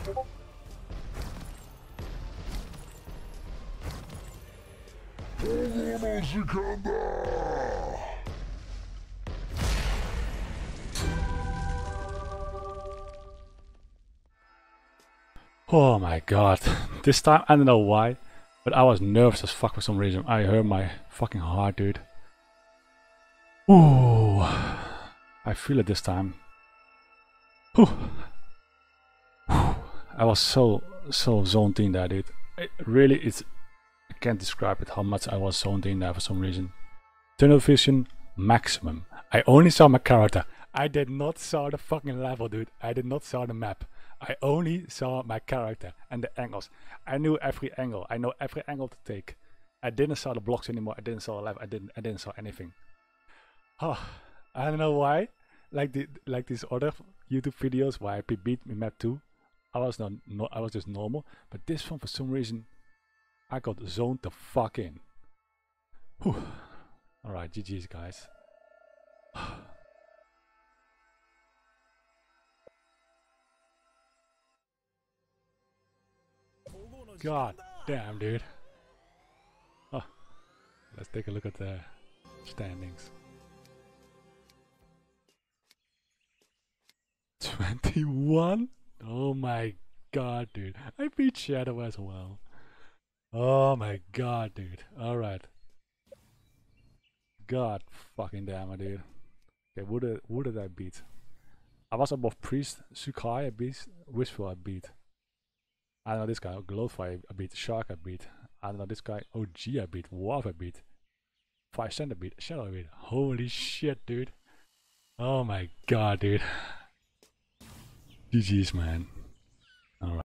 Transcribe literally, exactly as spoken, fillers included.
Oh my god. This time, I don't know why, but I was nervous as fuck for some reason. I heard my fucking heart, dude. Ooh. I feel it this time. Whew. I was so, so zoned in there, dude. It really, it's, I can't describe it how much I was zoned in there for some reason. Tunnel vision, maximum. I only saw my character. I did not saw the fucking level, dude. I did not saw the map. I only saw my character and the angles. I knew every angle. I know every angle to take. I didn't saw the blocks anymore. I didn't saw the level. I didn't. I didn't saw anything. Oh, I don't know why. Like the like these other YouTube videos where I beat me map two. I was not. No, I was just normal. But this one, for some reason, I got zoned the fuck in. Whew. All right, G G's, guys. God damn, dude. Oh, let's take a look at the standings. twenty-one? Oh my god, dude. I beat Shadow as well. Oh my god, dude. Alright. God fucking damn it, dude. Okay, who did, who did I beat? I was above Priest, Sukai I beat, Wishful I beat. I don't know this guy, Glowfire I beat, Shark I beat. I don't know this guy, O G I beat, Wolf I beat. Five Cent I beat, Shadow I beat. Holy shit, dude. Oh my god, dude. G G's, man. Alright.